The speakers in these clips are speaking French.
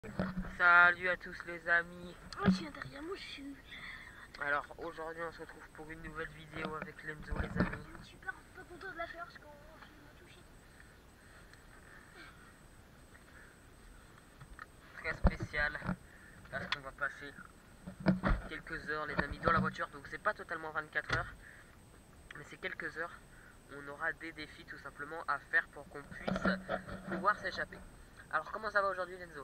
Salut à tous les amis. Oh, je viens derrière moi, je suis... Alors aujourd'hui on se retrouve pour une nouvelle vidéo avec Lenzo les amis. Je suis super pas content de la faire parce qu'on m'a touché. Très spécial parce qu'on va passer quelques heures les amis dans la voiture. Donc c'est pas totalement 24 heures mais c'est quelques heures. On aura des défis tout simplement à faire pour qu'on puisse pouvoir s'échapper. Alors comment ça va aujourd'hui Lenzo?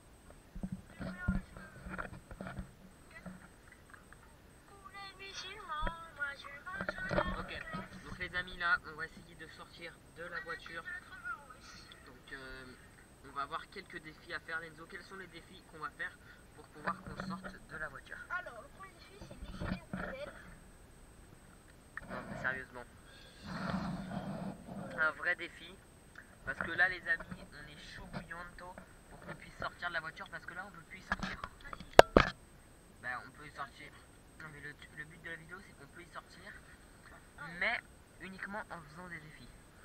Ok, donc les amis là on va essayer de sortir de la voiture. Donc on va avoir quelques défis à faire Lenzo. Quels sont les défis qu'on va faire pour pouvoir qu'on sorte de la voiture? Alors, le premier défi, c'est lécher les roulettes. Non mais sérieusement. Un vrai défi. Parce que là les amis on est chaud bouillanto pour qu'on puisse sortir de la voiture parce que là on peut plus y sortir. Ben on peut y sortir. Non mais le but de la vidéo c'est qu'on peut y sortir. Mais uniquement en faisant des défis.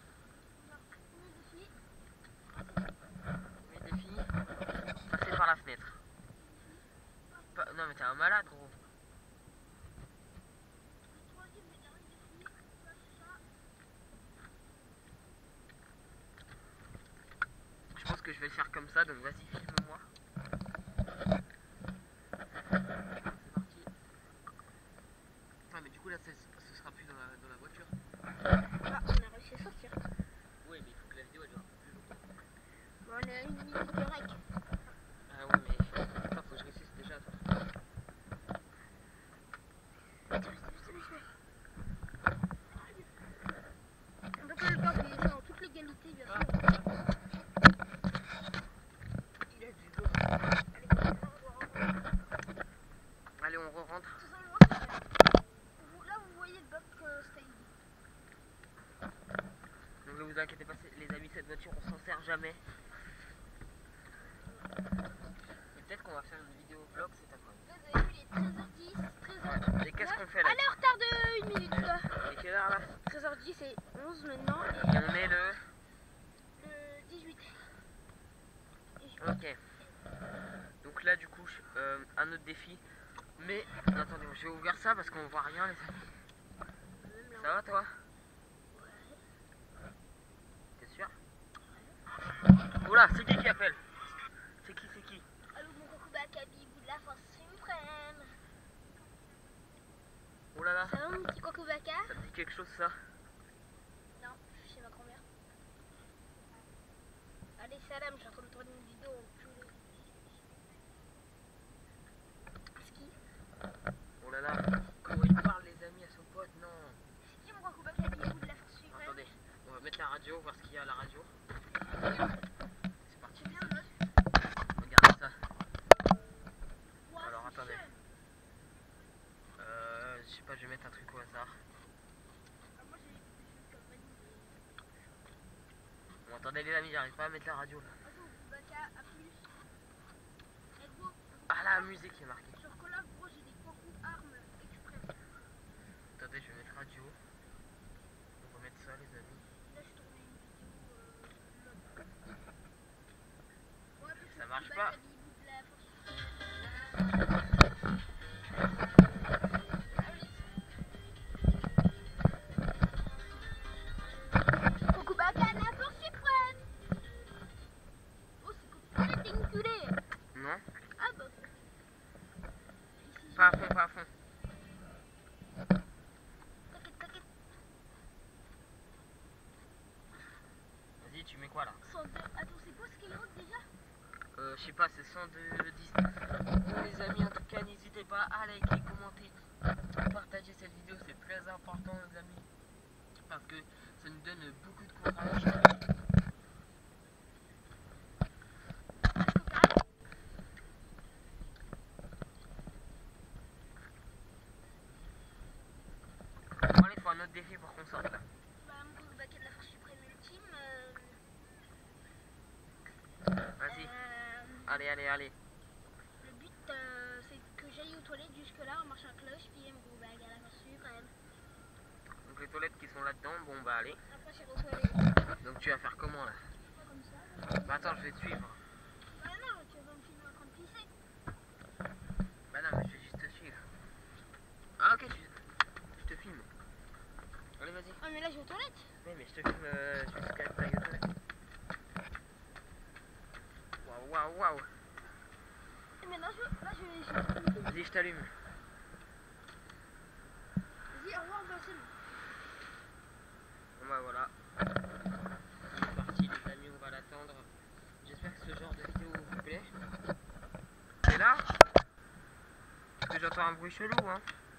Premier défi, passer par la fenêtre. Non mais t'es un malade gros. Je pense que je vais le faire comme ça, donc vas-y filme-moi. C'est parti. Ah mais du coup là ce sera plus dans la voiture. Ah, on a réussi à sortir. Oui mais il faut que la vidéo elle dure un peu plus longtemps. Bon, on a une minute de rec. Ah oui mais attends, faut que je réussisse déjà toi. On peut pas le faire, mais c'est en toute légalité, bien sûr. Il a du dos. Allez on re-rentre. Là, vous voyez le bug que c'était. Donc ne vous inquiétez pas les amis, cette voiture on s'en sert jamais. Et peut-être qu'on va faire une vidéo vlog cet après-midi. Vous avez vu, il est 13h10, 13h. Ouais. Et qu'est-ce qu'on fait là? Allez, en retard de 1 minute. Et quelle heure là? 13h10 et 11 maintenant. Et on est le 18. Ok. Donc là du coup un autre défi. Mais attendez, je vais ouvrir ça parce qu'on voit rien les amis. Ça va toi? T'es sûr? Oula, c'est qui appelle? C'est qui? Allô, mon coucou Bakabi, bout de la force suprême. Oh là là. Ça va mon petit coucou Baka? Ça te dit quelque chose ça? Non, je suis chez ma grand-mère. Allez, salam, je suis en train de tourner une vidéo en poulet. Ski. Oh là là, comment il parle les amis à son pote? Non. C'est qui mon coucou Bakabi, bout de la force suprême? Attendez, on va mettre la radio, voir ce qu'il y a à la radio. C'est parti. Regardez ça. Alors attendez. Je sais pas, je vais mettre un truc au hasard. Bon attendez les amis, j'arrive pas à mettre la radio là. Ah la musique est marquée. Sur Collab, gros, j'ai des coucou armes express. Attendez, je vais mettre radio. On va mettre ça les amis. Là, je tournais une vidéo. Ça marche pas. Coucou Baka, la force suprême. Oh, c'est coucou culé. Non? Ah bah. Pas à fond, pas à fond. T'inquiète. Vas-y, tu mets quoi là? 102. Attends, c'est quoi Skyrock déjà? Je sais pas, c'est 102 10. Bon les amis, en tout cas, n'hésitez pas à liker, commenter, à partager cette vidéo, c'est très important les amis. Parce que ça nous donne beaucoup de courage. Bon allez, il faut un autre défi pour qu'on sorte là. Bah, mon coucou Baka de la force suprême ultime. Vas-y, allez. Le but, c'est que j'aille aux toilettes jusque-là en marchant à cloche, puis mon coucou Baka de la force suprême. Donc les toilettes qui sont là-dedans, bon bah allez. Après, j'irai aux toilettes. Donc tu vas faire comment là? Comme ça. Bah attends, je vais te suivre. Bah non, tu vas me filmer. mais je te filme jusqu'à ta gueule. Waouh, waouh, waouh. Et maintenant, là, je vais. Vas-y, je t'allume. Vas-y, au revoir, Vincent. Bon bah voilà. C'est parti les amis, on va l'attendre. J'espère que ce genre de vidéo vous plaît. C'est là? Parce que j'entends un bruit chelou hein.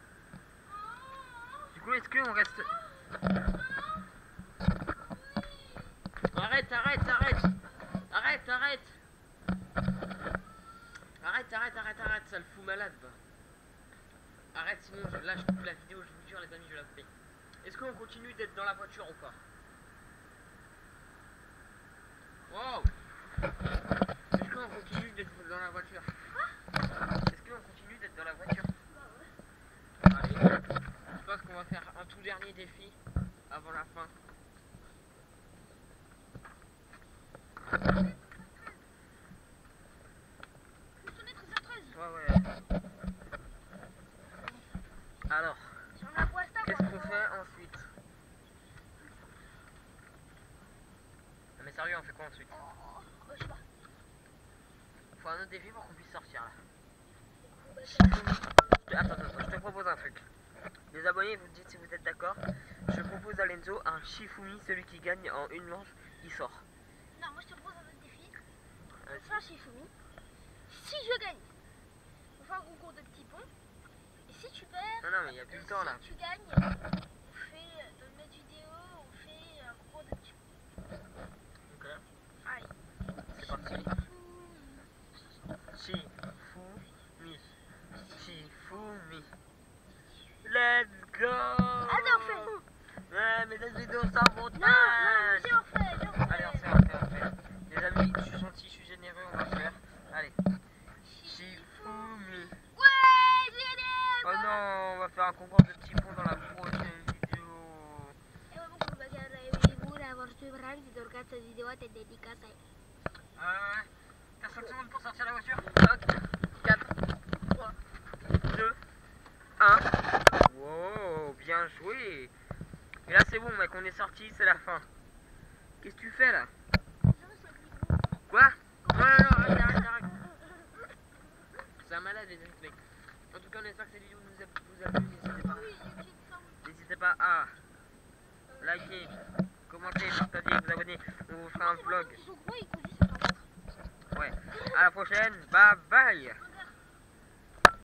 Du coup est-ce qu'on reste... Arrête, arrête, arrête. Arrête, arrête. Arrête, arrête, arrête, arrête, ça le fout malade. Bah. Arrête, sinon là je coupe la vidéo, je vous jure les amis, je vais la couper. Est-ce qu'on continue d'être dans la voiture ou pas? Wow. Est-ce qu'on continue d'être dans la voiture? Est-ce qu'on continue d'être dans la voiture? Allez, je pense qu'on va faire un tout dernier défi avant la fin. Ouais, ouais. Alors, qu'est-ce qu'on fait ensuite? Mais sérieux, on fait quoi ensuite? Je sais pas. Faut un autre défi pour qu'on puisse sortir là. Attends, je te propose un truc. Les abonnés, vous dites si vous êtes d'accord. Je propose à Lenzo un Shifumi, celui qui gagne en une manche, il sort. Non, moi je te propose un autre défi. On fait un Shifumi. Si je gagne, on fait un concours de petits ponts. Et si tu perds, Non, mais il n'y a plus le temps là. si tu gagnes, on fait dans une autre vidéo, on fait un concours de petits ponts. Ok, Allez. c'est parti. Shifumi. Shifumi. Let's go! Attends, on fait. Ouais, mais cette vidéo sans Non, montage! viens, on fait. Allez, on fait. Les amis, je suis gentil, je suis généreux, on va faire. Allez. Shifumi. Ouais, j'ai gagné. Oh non, on va faire un concours de petits ponts dans la prochaine vidéo. E vabbè, come che avrei pure porto i pranzi, torcazzo di devote e dedicata. T'as 5 secondes pour sortir la voiture. 5, 4, 3, 2, 1. Wow, bien joué. Et là c'est bon mec, on est sorti, c'est la fin. Qu'est-ce que tu fais là? Quoi? Non, arrête. C'est un malade les amis mec. En tout cas on espère que cette vidéo vous a plu, n'hésitez pas à liker, commenter, partager, vous abonner, on vous fera un vlog. Ouais, à la prochaine, bye bye.